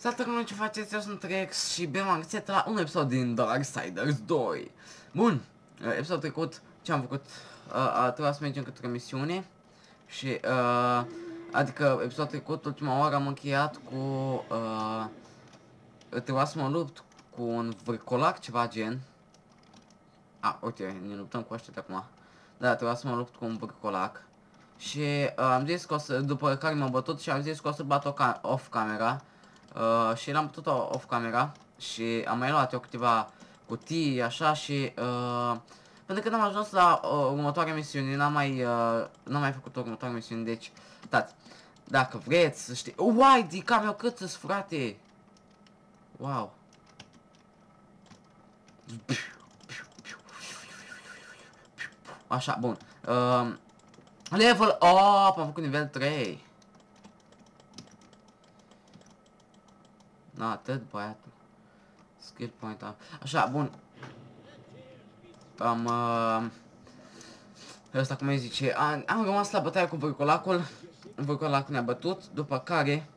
Salutare, ce faceți? Eu sunt Rex și bine m-am găsit la un episod din Darksiders 2. Bun, episodul trecut ce am făcut? Trebuia să mergem către misiune și adică episodul trecut, ultima oară am încheiat cu trebuia să mă lupt cu un vârcolac, ceva gen. Uite, ne luptăm cu ăștia de acum. Da, trebuia să mă lupt cu un vârcolac. Și am zis că o să, după care m-am bătut și am zis că o să bat off camera. Și l-am bătut off camera și am mai luat eu câteva cutii, așa, și până când am ajuns la următoarea misiune, n-am mai făcut următoarea misiune, deci, uitați, dacă vreți să știi... Uai, dica meu cât-s, frate! Wow! Așa, bun. Level up, am făcut nivel 3. Na, atât, băiatul. Skill point, așa, bun. Ăsta, cum îi zice, am rămas la bătaia cu vârcolacul. Vârcolacul ne-a bătut, după care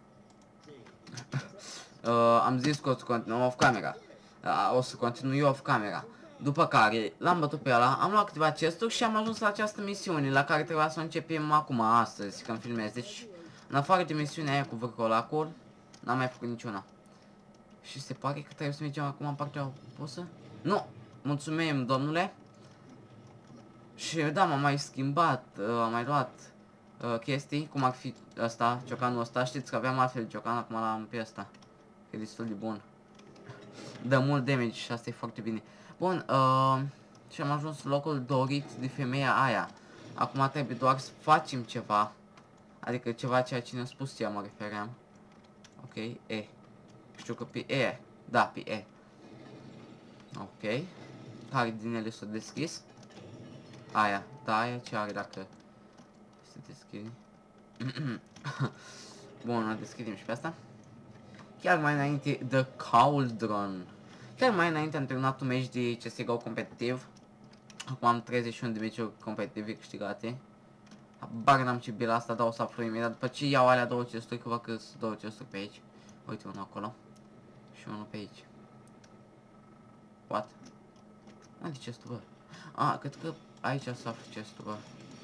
am zis că o să continuăm off camera. O să continui off camera. După care l-am bătut pe ăla, am luat câteva chesturi și am ajuns la această misiune la care trebuia să o începem acum, astăzi, când filmez. Deci, în afară de misiunea aia cu vârcolacul, n-am mai făcut niciuna. Și se pare că trebuie să mergem acum în partea opusă? Nu! Mulțumim, domnule! Și da, m-am mai schimbat, am mai luat chestii, cum ar fi ăsta, ciocanul ăsta. Știți că aveam altfel de ciocan, acum l-am pe ăsta. E destul de bun. Dă mult damage și asta e foarte bine. Bun, și am ajuns locul dorit de femeia aia. Acum trebuie doar să facem ceva. Adică ceva ceea ce ne-a spus ea, mă refeream. Ok, E. Știu că pe E. Da, pe E. Ok. Care din ele s-a deschis? Aia. Da, aia ce are dacă se deschide. Bun, o deschidem și pe asta. Chiar mai înainte, The Cauldron. Chiar mai înainte am terminat un meci de CSGO competitiv. Acum am 31 de meciuri competitive câștigate. Habar n-am ce bila asta, dar o să aflu imediat. După ce iau alea două chesturi, că văd că sunt două chesturi pe aici. Uite, unul acolo. Și unul pe aici. What? De chestul, bă? Cred că aici să aflu chestul, bă.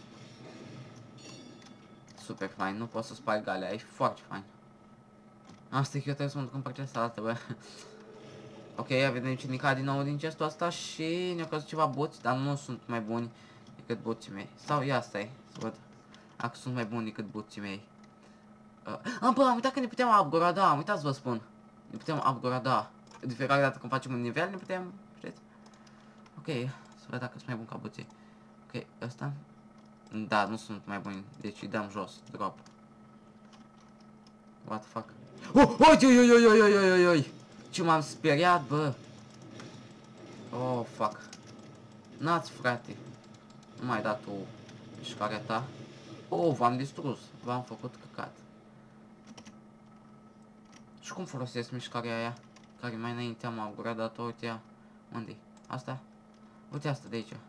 Super fain, nu pot să sparg alea, e foarte fain. Asta e că eu trebuie să mă duc în partea asta altă, bă. Ok, vedem ce nica din nou din chestul ăsta și ne-au căzut ceva boți, dar nu sunt mai buni decât boții mei. Sau ia stai, să văd dacă sunt mai buni decât boții mei. Bă, am uitat că ne putem upgrada, am uitat să vă spun. Ne putem upgrada. De fiecare dată când facem un nivel ne putem, știți? Ok, să văd dacă sunt mai buni ca boții. Ok, ăsta. Da, nu sunt mai buni, deci îi dăm jos, drop. What the fuck? Oi! Ce m-am speriat, bă! Oh, fuck. N-ați, frate. Nu mai dat tu mișcarea ta. Oh, v-am distrus. V-am făcut căcat. Și cum folosesc mișcarea aia? Care mai înainte am upgradat-o, uite ea. Unde-i? Asta? Uite asta de aici.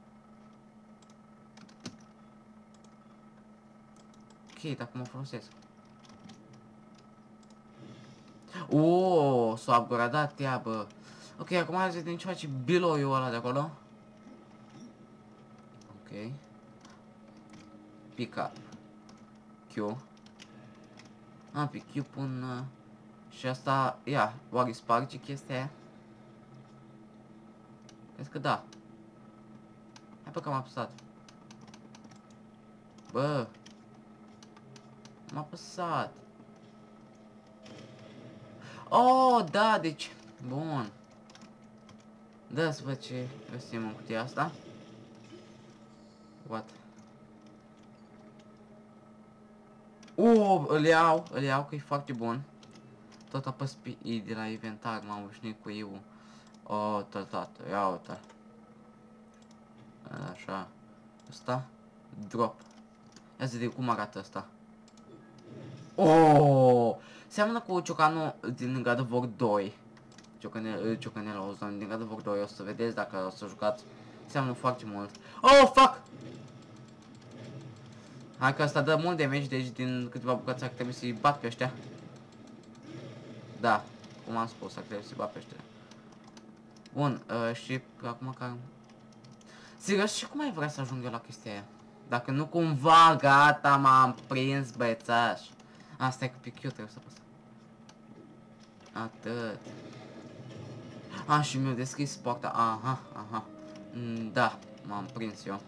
Ok, dacă mă folosesc. Oh, s-a upgradat ea, bă. Ok, acum hai să vedem ce face biloiul ăla de acolo. Ok. Pick up. Q. Pe Q pun... și asta... Ia, oare sparge chestia aia? Cred că da. Hai pe că am apăsat. Bă. M-a apăsat. Oh, da, deci... Bun. Da, să văd ce găsim în cutia asta. What? Îl iau, că e foarte bun. Tot apăs pe I de la inventar, m-am obișnuit cu I-ul. Oh, tată, ia uite. Așa. Asta? Drop. Ia să vedem cum arată asta. Oh! Seamănă cu ciocanul din God of War 2. Ciocanel Ozone din God of War 2. O să vedeți dacă o să jucați. Seamănă foarte mult. Oh, fuck! Hai că asta dă mult damage, deci din câteva bucăți ar trebui să-i bat pe ăștia. Da, cum am spus, ar trebui să bat peștele. Bun, și acum că... Serios, și cum ai vrea să ajung eu la chestia aia? Dacă nu cumva, gata, m-am prins, băiețaș. Asta e cu pic, eu trebuie să apăs. Atât. Și mi-au deschis poarta. Aha. Da, m-am prins eu.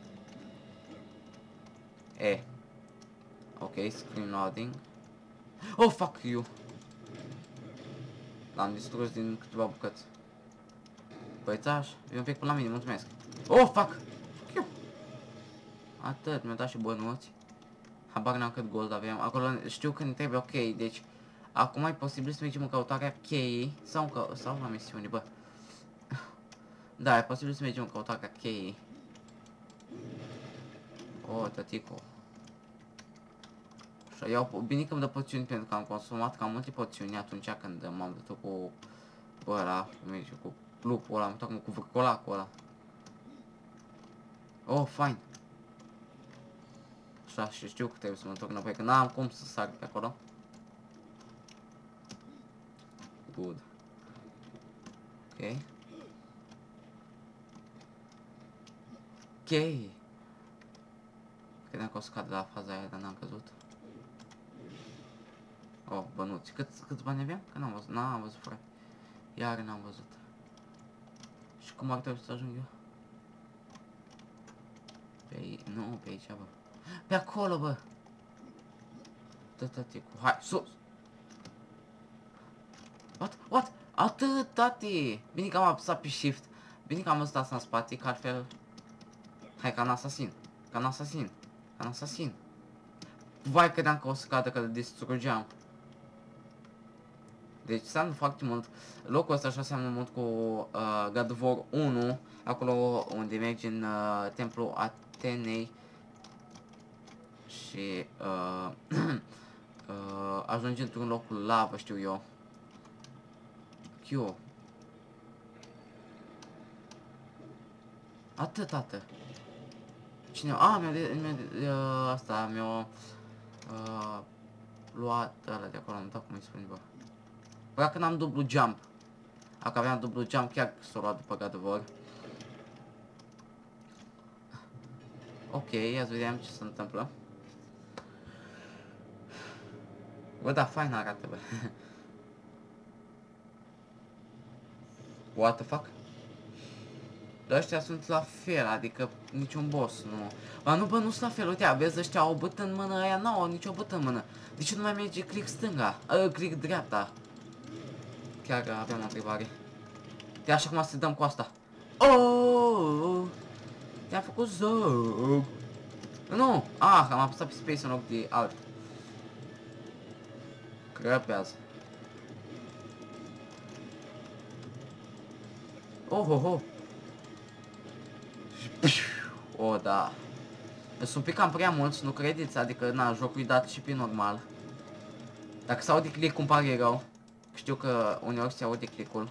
Ok, screen loading. Oh, fuck you. L-am distrus din câteva bucăți. Băiețaș, vii un pic până la mine, mulțumesc. Oh, fuck! Atât, mi-a dat și bănuți. Habar n-am cât gold avem. Acolo știu că ne trebuie ok, deci... Acum e posibil să mergem în căutarea cheii sau la misiuni, bă. Da, e posibil să mergem în căutarea cheii. Oh, tătico. Așa, iau... Bine că îmi dă poțiuni pentru că am consumat cam multe poțiuni atunci când m-am dat cu... Bă, ăla, cu lupul ăla, am cu vârcolacul ăla. Oh, fine. Așa, și știu că trebuie să mă întorc înapoi, că n-am cum să sar pe acolo. Good. Ok. Ok. Credeam că o scad de la faza aia, dar n-am căzut. Oh, bănuți. Câți bani aveam? Că n-am văzut, frate. Iar n-am văzut. Și cum ar trebui să ajung eu? Nu, pe aici, bă. Pe acolo, bă. Tăticu. Hai, sus! What? Atât, tati! Bine că am apăsat pe shift. Bine că am văzut asta în spate, că altfel... Hai, ca în asasin. Vai, credeam că o să cadă, că le distrugeam. Deci seamănă foarte mult. Locul ăsta așa seamănă mult cu God of War 1. Acolo unde mergi în templul Atenei. Și ajungi într-un loc cu lavă, știu eu. Q. Atât, tată. Cine? Asta mi-a luat ăla de acolo, nu știu cum îi spune, bă. Păi că n-am dublu jump. Dacă aveam dublu jump, chiar s-o luat după God of War. Ok, ia să vedem ce se întâmplă. Bă, da, fain arată, bă. What the fuck? Dar ăștia sunt la fel, adică niciun boss, nu. Bă, nu sunt la fel, uite, vezi, ăștia au o bâtă în mână, aia n-au nicio bâtă în mână. De ce nu mai merge click stânga? Click dreapta. Chiar aveam o întrebare. De așa cum să dăm cu asta. Oh! Te-am făcut zău. Nu! Am apăsat pe space în loc de alt. Crăpează. Oh. Oh, da. Sunt un pic cam prea mulți, nu credeți? Adică, na, jocul e dat și pe normal. Dacă se aude click, îmi pare rău. Știu că uneori se aude click-ul.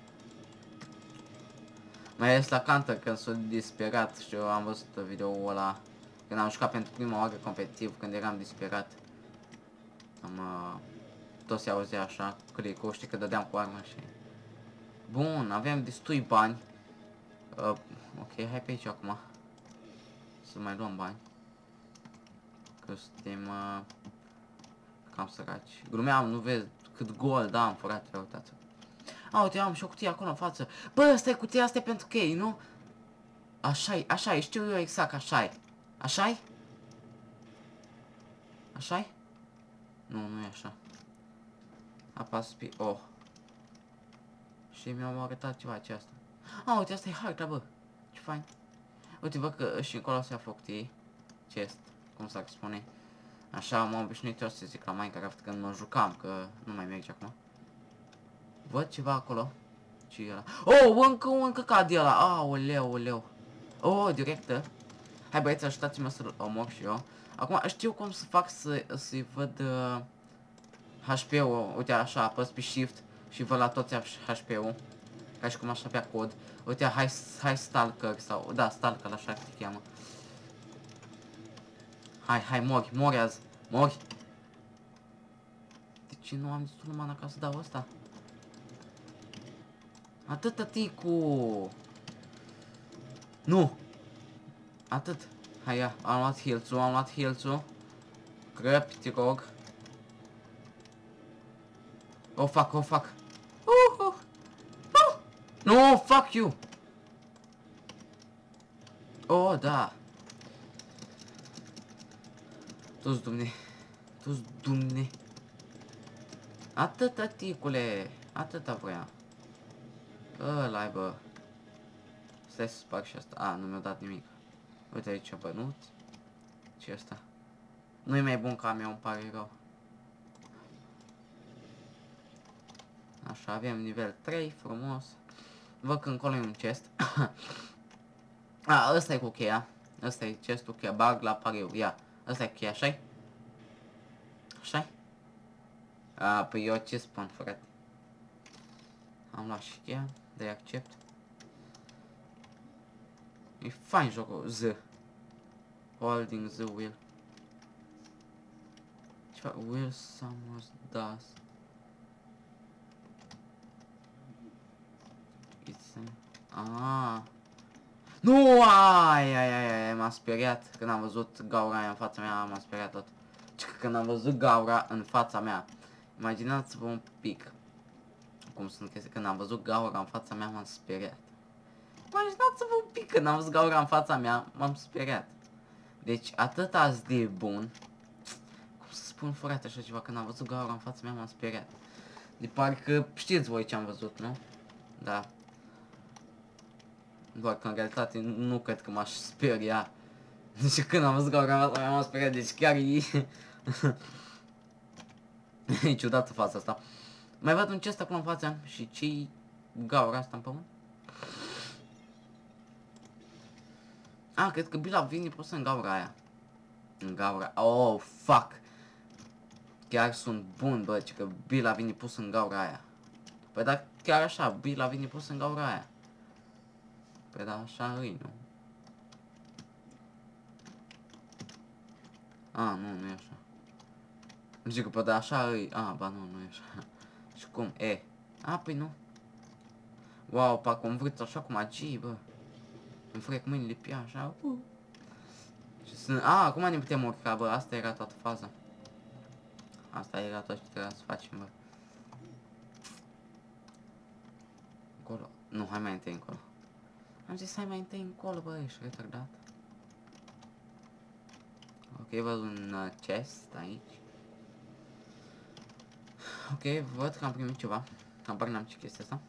Mai ales la Counter, când sunt disperat. Știu, am văzut video-ul ăla când am jucat pentru prima oară competitiv, când eram disperat. Tot se auzea așa, click-ul, știi că dădeam cu arma și... Bun, avem destui bani. Ok, hai pe aici acum. Să mai luăm bani. Că suntem cam săraci. Glumeam, nu vezi cât gold am, frate, uitați. Uite, am și o cutie acolo în față. Bă, asta e cutia, asta e pentru chei, nu? Așa-i, știu eu exact, așa-i. Așa-i? Așa-i? Nu e așa. Apasă pe O. Și mi-au arătat ceva aceasta. Uite, asta e harta, bă. Ce fain. Uite, văd că și încolo se află cutii. Chest, cum s-ar spune. Așa m-am obișnuit eu să zic la Minecraft când mă jucam, că nu mai merge acum. Văd ceva acolo. Ce e ăla? Încă un căcat de ăla. Aoleu. Directă. Hai băieți, ajutați-mă să-l omor și eu. Acum știu cum să fac să-i văd HP-ul. Uite așa, apăs pe Shift și văd la toți HP-ul. Ca și cum aș avea cod. Uite, hai Stalker sau... Da, Stalker, așa te cheamă. Hai, mori azi. Mori. De ce nu am destul mana ca să dau ăsta? Atâta ticu. Nu. Atât. Hai ia, am luat health-ul, am luat health-ul. Grăpi, te rog. Oh, fuck, oh, fuck. No, fuck you. Oh, da. Tu-ți dumne. Tu-ți dumne. Atâta, ticule. Atâta voia. Ăla-i, bă. Stai să sparg și asta. A, nu mi-a dat nimic. Uite aici, bănut. Ce asta? Nu-i mai bun ca a mea, îmi pare rău. Așa, avem nivel 3, frumos. Văd că încolo e un chest. A, ăsta e cu cheia. Ăsta e chestul cheia, bag la pariu, ia. Ăsta e cheia, așa-i? Așa-i? A, păi eu ce spun, frate? Am luat și cheia, de accept. E fain jocul, Z. Holding the wheel. Ce fac? Wheel summers dust. It's a... Nu, ai, m-am speriat când am văzut gaura aia în fața mea, m-am speriat tot. Când am văzut gaura în fața mea, imaginați-vă un pic cum sunt chestii, când am văzut gaura în fața mea, m-am speriat. Imaginați-vă un pic când am văzut gaura în fața mea, m-am speriat. Deci atât azi de bun, cum să spun frate așa ceva, când am văzut gaura în fața mea, m-am speriat. De parcă știți voi ce am văzut, nu? Da. Doar că în realitate nu cred că m-aș speria. Deci când am văzut gaura asta m-am speriat, deci chiar e... e ciudată fața asta. Mai văd un chest acolo în față și ce-i gaura asta în pământ? Ah, cred că Bila vine pus în gaura aia. În gaura... Oh, fuck! Chiar sunt bun, bă, că Bila vine pus în gaura aia. Păi da, chiar așa, Bila vine pus în gaura aia. Păi da, așa îi, nu? Ah, nu e așa. Zic că, păi da, așa îi... Ah, ba nu e așa. Și cum? E. Ah, păi nu. Wow, parcă îmi vârți așa cu magie, bă. Îmi frec mâinile pe ea, așa. Și sunt... Ah, acum ne putem urca, bă, asta era toată faza. Asta era tot ce trebuia să facem, bă. Încolo. Nu, hai mai întâi încolo. Am zis hai mai întâi încolo, bă, ești retardat. Ok, văd un chest aici. Ok, văd că am primit ceva. Habar n-am ce chestia asta.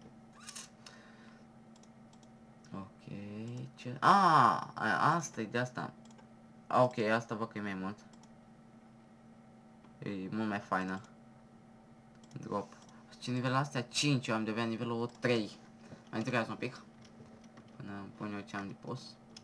Ok, ce... Ah, asta e de asta. Ok, asta văd că e mai mult. E mult mai faină. Drop. Ce nivelul astea 5, eu am devenit nivelul 3. Mai întârziați un pic. Până îmi pun eu ce am de pus.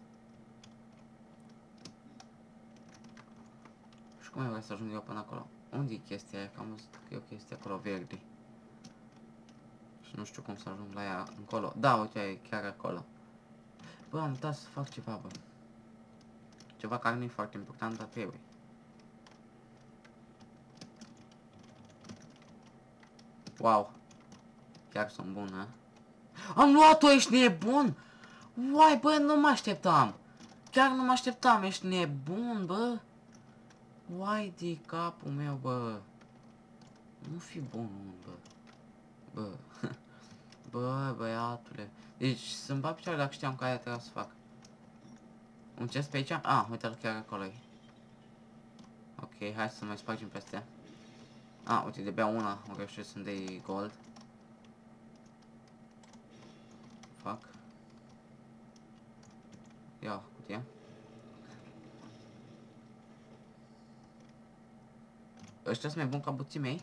Și cum vreau să ajung eu până acolo? Unde e chestia aia? Că am văzut că e o chestie acolo verde. Și nu știu cum să ajung la ea încolo. Da, uite, e chiar acolo. Bă, am uitat să fac ceva, bă. Ceva care nu e foarte important, dar trebuie. Wow. Chiar sunt bun, ha? Am luat-o, ești nebun! Uai, bă, nu mă așteptam. Chiar nu mă așteptam, ești nebun, bă. Uai de capul meu, bă. Nu fi bun, bă. Bă. Bă, băiatule. Deci să-mi bag picioare dacă știam că aia trebuia să fac. Un chest pe aici? Ah, uite-l chiar acolo e. Ok, hai să mai spargem peste. Ah, uite, de-abia una am reușit să-mi dai gold. Fuck. Ia, cutia. Ăștia sunt mai buni ca buții mei?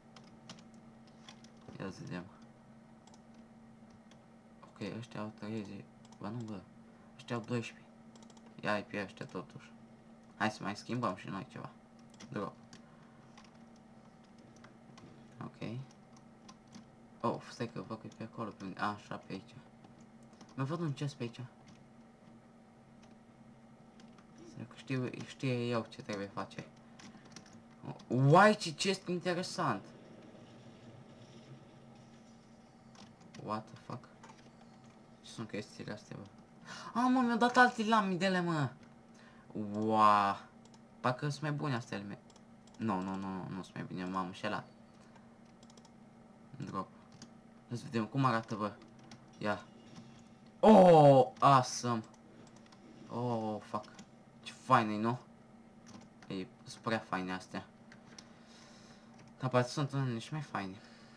Ia să vedem. Ok, ăștia au 30. Bă, nu, bă. Ăștia au 12. Ia-i pe ăștia totuși. Hai să mai schimbăm și noi ceva. Drop. Ok. Oh, stai că văd că e pe acolo, pe unde... Așa, pe aici. Mai văd un chest pe aici. Stai că știe eu ce trebuie face. Uai, ce chest interesant. What the fuck? Ce sunt chestiile astea, bă? Ah, mă, mi-au dat alte lamidele, mă! Wow! Parcă sunt mai bune astea ale mele. Nu sunt mai bine, m-am înșelat. Drop. Hai să vedem cum arată, bă. Ia. Oh, awesome! Oh, fuck. Ce faine, nu? E, sunt prea faine astea. Dar poate sunt unele și mai faine.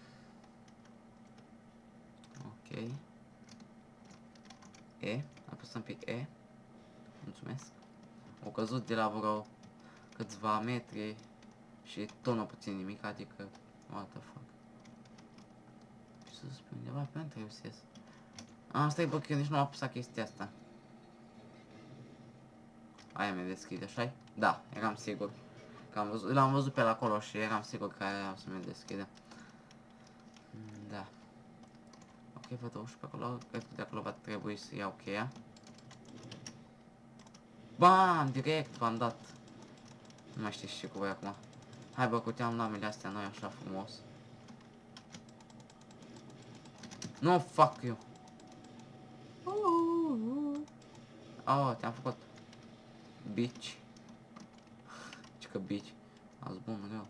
Ok. E. Apăsăm pe E. Mulțumesc. Au căzut de la vreo câțiva metri și tot nu puțin nimic, adică... What the fuck. Ce să spun, undeva pe unde trebuie să ies? Stai, bă, că eu nici nu am apăsat chestia asta. Aia mi deschide, așa-i? Da, eram sigur. L-am văzut pe acolo și eram sigur că aia o să mi deschide. Da. Ok, văd ușă pe acolo. Cred că de acolo va trebui să iau cheia. Bam! Direct v-am dat. Nu mai știu ce cu voi acum. Hai, bă, cuteam lamele astea noi așa frumos. Nu, fuck you. Oh, te-am făcut. Bitch. Ce că bitch. Azi bun, rău.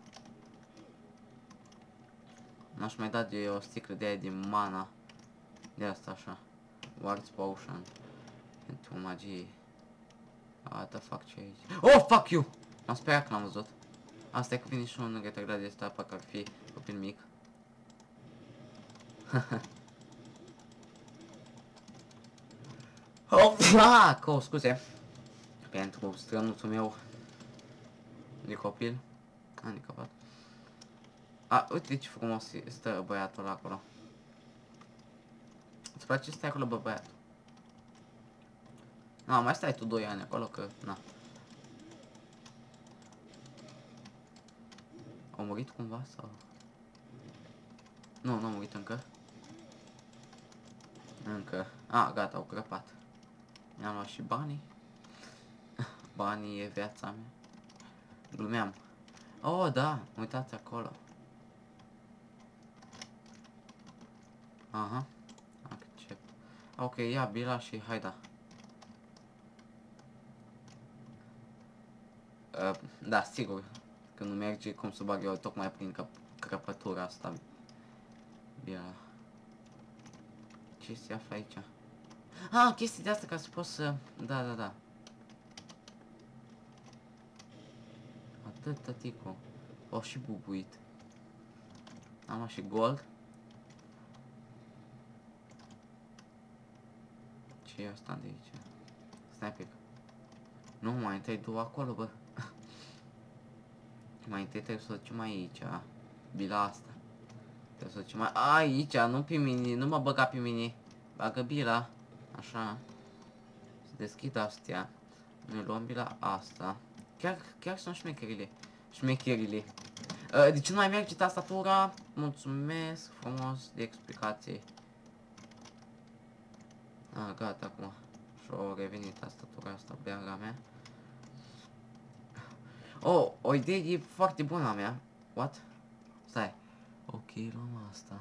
N-aș mai da de o sticlă de aia de mana. De asta așa. Warts Potion. Pentru magie. What the fuck, ce aici? Oh, fuck you! M-am speriat că l-am văzut. Asta e că vine și un retardat de ăsta, parcă ar fi copil mic. Oh, fuck! Oh, scuze. Pentru strănuțul meu de copil. Handicapat. Uite ce frumos stă băiatul ăla acolo. Îți place să stai acolo, bă, băiatul? Mai stai tu 2 ani acolo, că, na. Au murit cumva, sau? Nu, nu au murit încă. Încă. Gata, au crăpat. Mi-am luat și banii. Banii e viața mea. Glumeam. Oh, da, uitați acolo. Aha. Accept. Ok, ia bila și haida. Da, sigur. Că nu merge cum să bag eu tocmai prin crăpătura asta. Bila. Ce se află aici? Chestii de asta ca să pot să... Da. Atât, tăticu. O, și bubuit. Am luat și gold. Ce e asta de aici? Stai pic. Nu, mai întâi du acolo, bă. Mai întâi trebuie să o ducem aici. Bila asta. Trebuie să o ducem aici, nu pe mine. Nu mă băga pe mine. Bagă bila. Așa. Să deschid astea. Noi luăm bila asta. Chiar sunt șmecherile. De ce nu mai merge tastatura? Mulțumesc frumos de explicație. Gata acum. Și-o revenit tastatura asta, beaga mea. Oh, o idee foarte bună a mea. What? Stai. Ok, luăm asta.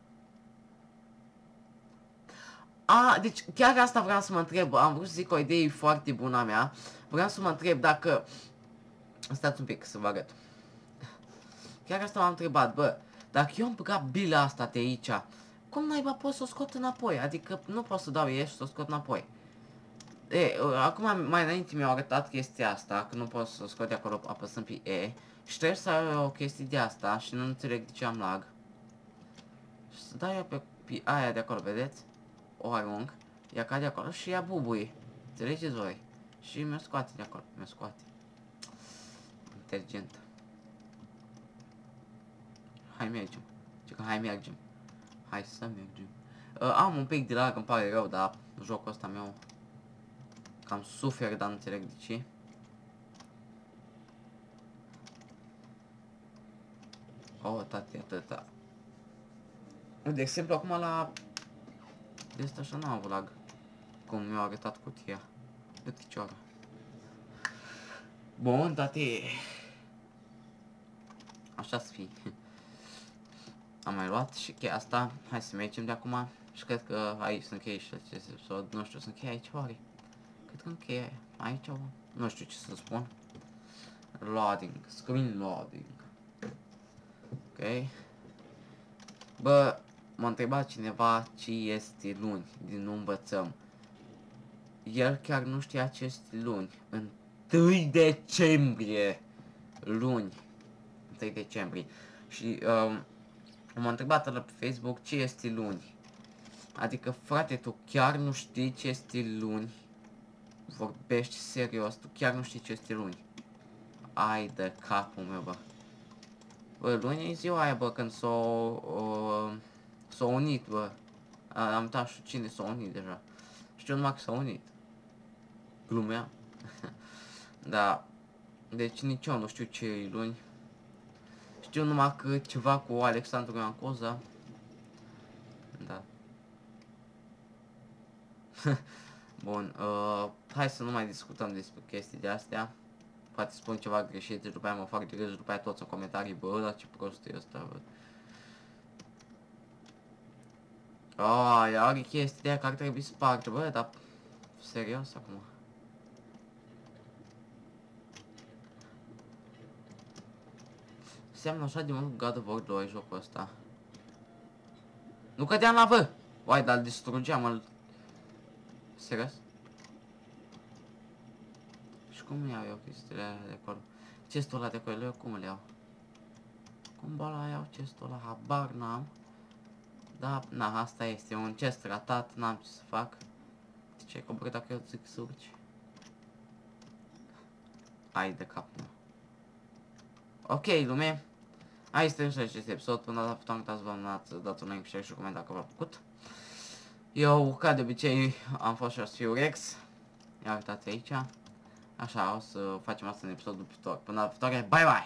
Deci chiar asta vreau să mă întreb. Am vrut să zic o idee foarte bună a mea. Vreau să mă întreb dacă... Stați un pic să vă arăt. Chiar asta m-am întrebat, bă. Dacă eu am băgat bila asta de aici, cum naiba pot să o scot înapoi? Adică nu pot să dau E și să o scot înapoi. Acum mai înainte mi-au arătat chestia asta, că nu pot să o scot de acolo apăsând pe E. Și trebuie să ai o chestie de asta și nu înțeleg de ce am lag. Și să dau eu pe aia de acolo, vedeți? O arunc, ea cade acolo și ea bubuie. Înțelegeți voi? Și mi-o scoate de acolo, mi-o scoate. Inteligent. Hai mergem. Hai mergem. Hai să mergem. Am un pic de lag, îmi pare rău, dar jocul ăsta meu cam sufer, dar nu înțeleg de ce. Oh, tati, atâta. De exemplu, acum la... De asta așa n-am avut lag. Cum mi-au arătat cutia. De picioară. Bun, tati. Așa să fie. am mai luat și cheia asta. Hai să mergem de acum. Și cred că aici sunt cheie și acest episod. Nu știu, sunt cheie aici oare? Cred că încheie aia. Aici, nu știu ce să spun. Loading, screen loading. Ok. Bă, m-a întrebat cineva ce este luni, din nu învățăm. El chiar nu știa ce este luni. 1 decembrie. Luni. 1 decembrie. Și m-a întrebat ăla pe Facebook ce este luni. Adică, frate, tu chiar nu știi ce este luni? Vorbești serios, tu chiar nu știi ce este luni. Ai de capul meu, bă. Bă, luni e ziua aia, bă, când s-au unit, bă. Am uitat și cine s-a unit deja. Știu numai că s-a unit. Glumea. Da. Deci nici eu nu știu ce e luni. Știu numai că ceva cu Alexandru Ioan Coza. Da. Bun, hai să nu mai discutăm despre chestii de astea. Poate spun ceva greșit, după aia mă fac de râs, după aia toți în comentarii, bă, dar ce prost e ăsta, bă. Are chestii de aia care trebuie sparte, bă, dar serios acum. Seamănă așa de mult God of War 2 jocul ăsta. Nu cădeam la vă! Uai, dar îl distrugeam, îl... Serios? Și cum iau eu chestiile alea de acolo? Chestul ăla de acolo, eu cum îl iau? Cum bala iau chestul ăla? Habar n-am. Da, na, asta este un chest ratat, n-am ce să fac. Ce ai coborât dacă eu zic să urci? Ai de cap, nu. Ok, lume. Aici este acest episod. Până data viitoare, uitați vă dați un like, share și coment dacă v-a plăcut. Eu, ca de obicei, am fost și o să fiu Rex. Ia uitați aici. Așa, o să facem asta în episodul viitor. Până data viitoare, bye bye!